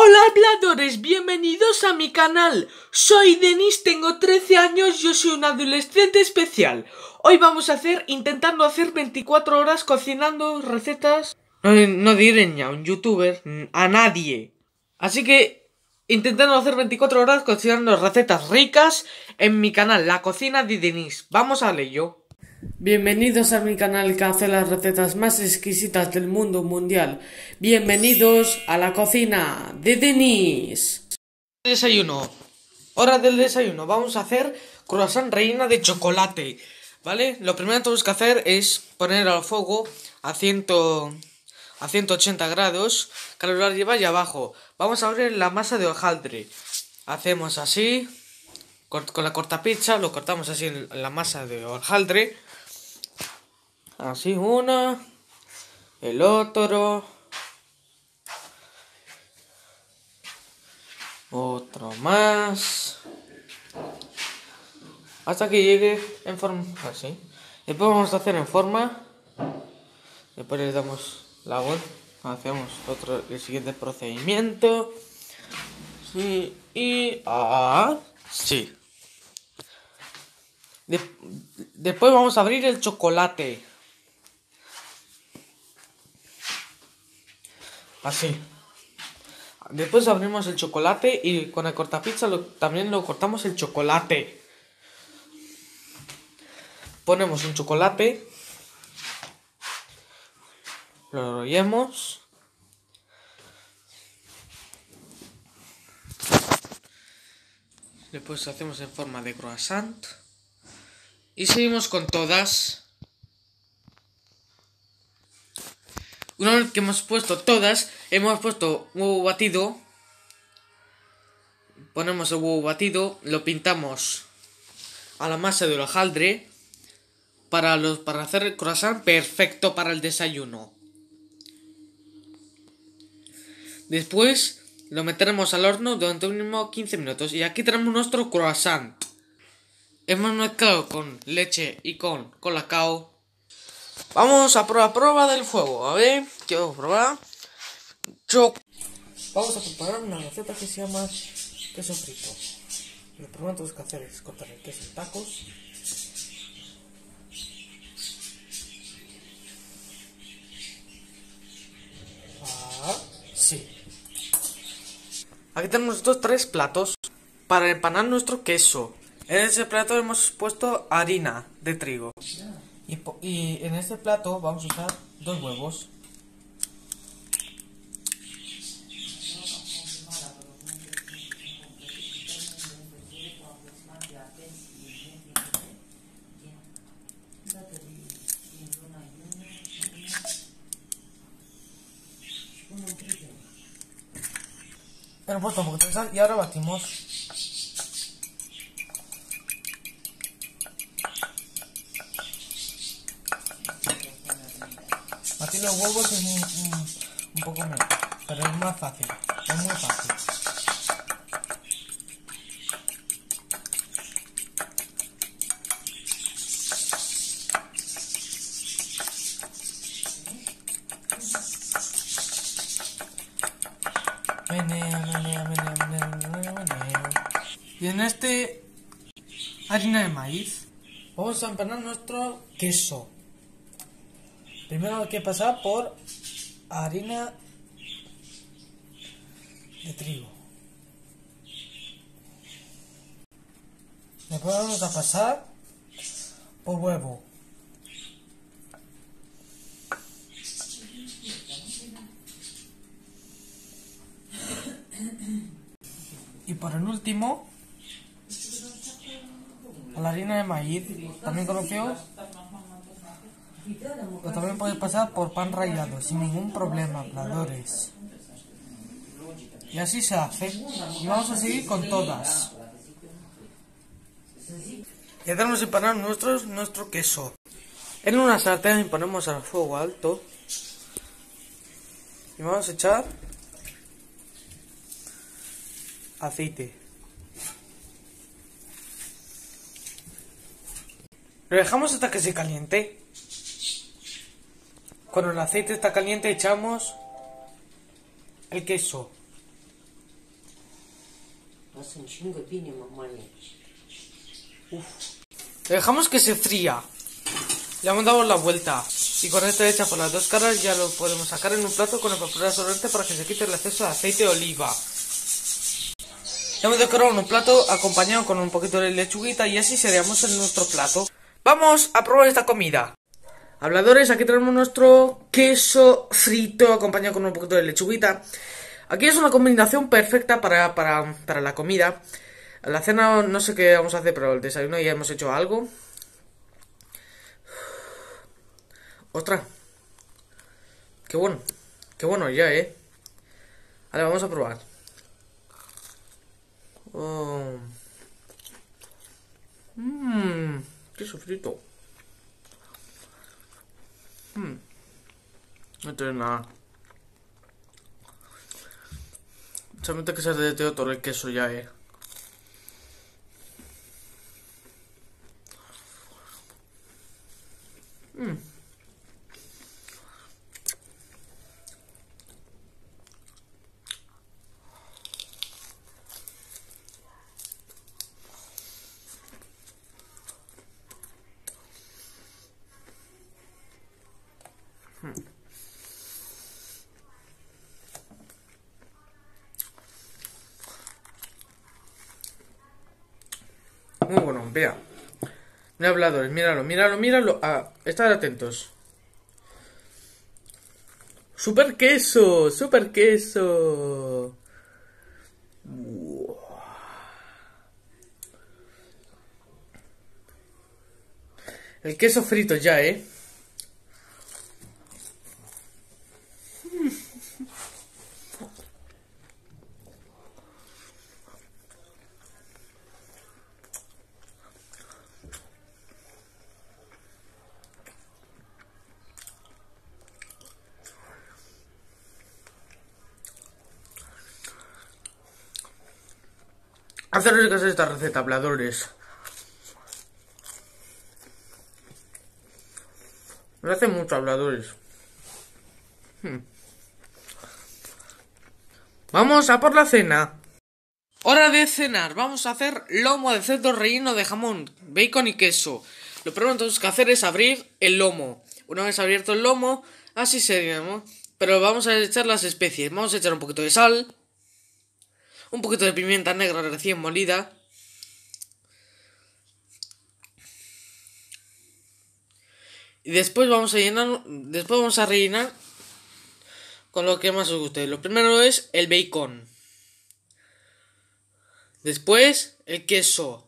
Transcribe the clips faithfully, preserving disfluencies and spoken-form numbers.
Hola habladores, bienvenidos a mi canal. Soy Denis, tengo trece años, yo soy un adolescente especial. Hoy vamos a hacer, intentando hacer veinticuatro horas cocinando recetas. No, no diré a un youtuber, a nadie. Así que, intentando hacer veinticuatro horas cocinando recetas ricas en mi canal, La Cocina de Denis. Vamos a ello. Bienvenidos a mi canal que hace las recetas más exquisitas del mundo mundial. Bienvenidos a la cocina de Denis. Desayuno. Hora del desayuno. Vamos a hacer croissant rellena de chocolate. ¿Vale? Lo primero que tenemos que hacer es poner al fuego a, cien, a ciento ochenta grados. Que lo lleva allá abajo. Vamos a abrir la masa de hojaldre. Hacemos así. Con la cortapizza lo cortamos así en la masa de hojaldre. Así una, el otro, otro más, hasta que llegue en forma así. Después vamos a hacer en forma, después le damos la vuelta, hacemos otro, el siguiente procedimiento, sí, y ah, sí. De, después vamos a abrir el chocolate. Así. Después abrimos el chocolate y con el cortapizza lo, también lo cortamos el chocolate. Ponemos un chocolate. Lo enrollamos. Después hacemos en forma de croissant. Y seguimos con todas. Una vez que hemos puesto todas, hemos puesto huevo batido. Ponemos el huevo batido, lo pintamos a la masa del hojaldre para, los, para hacer el croissant perfecto para el desayuno. Después lo meteremos al horno durante unos quince minutos y aquí tenemos nuestro croissant. Hemos mezclado con leche y con colacao. Vamos a probar prueba del fuego. A ver, quiero probar. Yo... Vamos a preparar una receta que se llama queso frito. Lo primero que tenemos que hacer es cortar el queso en tacos. Ah, sí. Aquí tenemos estos tres platos para empanar nuestro queso. En ese plato hemos puesto harina de trigo. Y, y en este plato vamos a usar dos huevos. Hemos puesto un poquito de sal y ahora batimos. Batir los huevos es un, un, un poco menos, pero es más fácil, es muy fácil. Menea, menea, menea, menea, menea, menea. Y en este harina de maíz vamos a empanar nuestro queso. Primero hay que pasar por harina de trigo. Después vamos a pasar por huevo. Y por el último, a la harina de maíz, también conocido. Pero también podéis pasar por pan rallado, sin ningún problema, habladores. Y así se hace. Y vamos a seguir con todas. Ya tenemos empanado nuestro, nuestro queso. En una sartén ponemos al fuego alto. Y vamos a echar aceite. Lo dejamos hasta que se caliente. Cuando el aceite está caliente echamos el queso. Hace un chingo tiene, mamá. Uf. Dejamos que se fría. Le hemos dado la vuelta. Y con esto hecha por las dos caras ya lo podemos sacar en un plato con el papel absorbente para que se quite el exceso de aceite de oliva. Le hemos decorado en un plato acompañado con un poquito de lechuguita y así seríamos en nuestro plato. Vamos a probar esta comida. Habladores, aquí tenemos nuestro queso frito acompañado con un poquito de lechuguita. Aquí es una combinación perfecta para, para, para la comida. La cena no sé qué vamos a hacer, pero el desayuno ya hemos hecho algo. ¡Ostras! ¡Qué bueno! ¡Qué bueno ya, eh! Vale, vamos a probar. Oh. Mmm, queso frito. Mmm. No tiene nada. Solamente que se derretió todo el queso ya, eh. Mmm. Muy bueno, vea. Mira, habladores, míralo, míralo, míralo. Ah, estad atentos. ¡Super queso! ¡Super queso! El queso frito ya, ¿eh? Haceros caso de esta receta, habladores. Me hace mucho, habladores. Hmm. Vamos a por la cena. Hora de cenar. Vamos a hacer lomo de cerdo relleno de jamón, bacon y queso. Lo primero que tenemos que hacer es abrir el lomo. Una vez abierto el lomo, así seríamos. Pero vamos a echar las especies. Vamos a echar un poquito de sal, un poquito de pimienta negra recién molida, y después vamos a llenar, después vamos a rellenar con lo que más os guste. Lo primero es el bacon, después el queso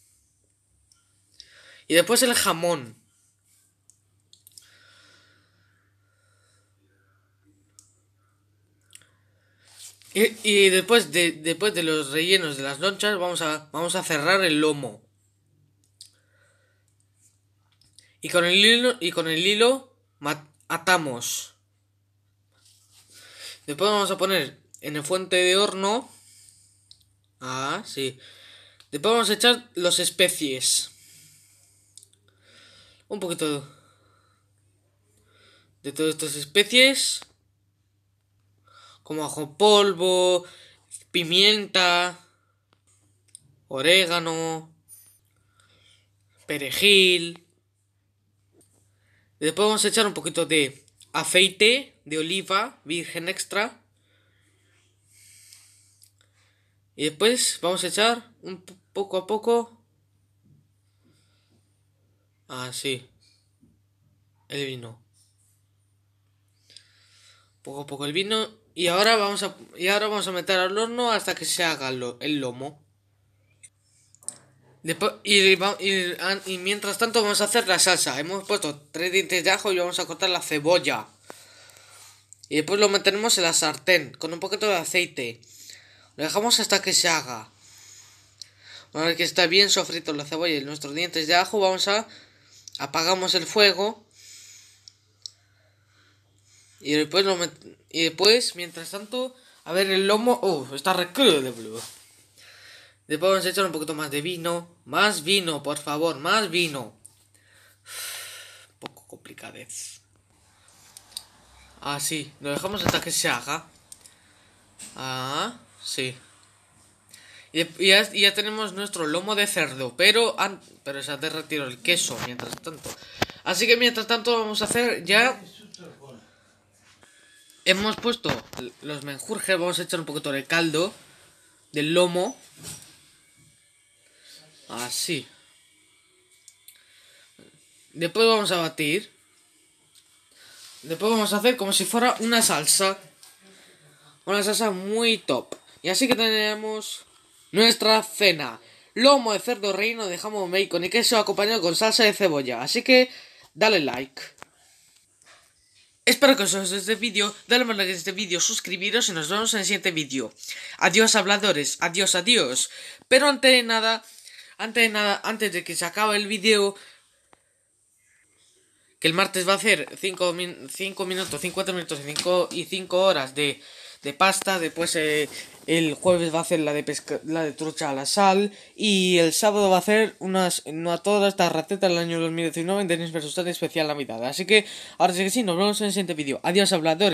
y después el jamón. Y, y después de después de los rellenos de las lonchas vamos a vamos a cerrar el lomo. Y con el hilo y con el hilo atamos. Después vamos a poner en el fuente de horno. Ah, sí. Después vamos a echar las especies. Un poquito de todas estas especies, como ajo polvo, pimienta, orégano, perejil. Después vamos a echar un poquito de aceite de oliva virgen extra. Y después vamos a echar un poco a poco. Ah, sí. El vino. Poco a poco el vino. Y ahora vamos a, y ahora vamos a meter al horno hasta que se haga lo, el lomo. Después, y, y, y mientras tanto vamos a hacer la salsa. Hemos puesto tres dientes de ajo y vamos a cortar la cebolla. Y después lo metemos en la sartén con un poquito de aceite. Lo dejamos hasta que se haga. Una vez que está bien sofrito la cebolla y nuestros dientes de ajo, vamos a apagamos el fuego. Y después lo met y después, mientras tanto, a ver el lomo. Oh, está re crudo de blue. Después vamos a echar un poquito más de vino. Más vino, por favor, más vino. Un poco complicadez. Ah, sí, lo dejamos hasta que se haga. Ah, sí. Y, y ya, y ya tenemos nuestro lomo de cerdo, pero, an, pero se ha derretido el queso mientras tanto. Así que mientras tanto vamos a hacer ya... Hemos puesto los menjurjes, vamos a echar un poquito de caldo del lomo. Así. Después vamos a batir. Después vamos a hacer como si fuera una salsa. Una salsa muy top. Y así que tenemos nuestra cena. Lomo de cerdo relleno de jamón, bacon y queso acompañado con salsa de cebolla. Así que dale like. Espero que os guste este vídeo. Dale me like a este vídeo, suscribiros y nos vemos en el siguiente vídeo. Adiós habladores, adiós, adiós. Pero antes de nada, antes de nada, antes de que se acabe el vídeo, que el martes va a hacer cinco minutos, cincuenta minutos y cinco horas de, de pasta. Después eh, el jueves va a hacer la de pesca, la de trucha a la sal. Y el sábado va a hacer unas, no todas estas recetas del año dos mil diecinueve en Denis versus. Especial Navidad. Así que ahora sí que sí, nos vemos en el siguiente vídeo. Adiós habladores.